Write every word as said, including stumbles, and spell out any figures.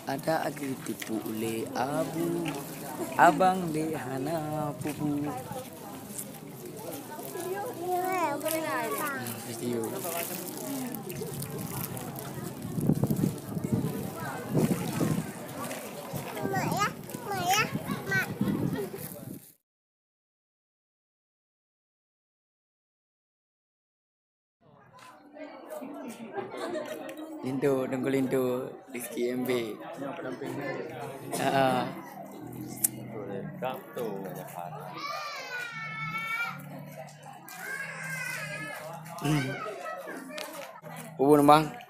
Ada agi tipu ule abu, abang de hana pupu. Video. Lindo, Dengkul Lindo, Rizky M B. Ah. Kartu aja kan. Ubun bang.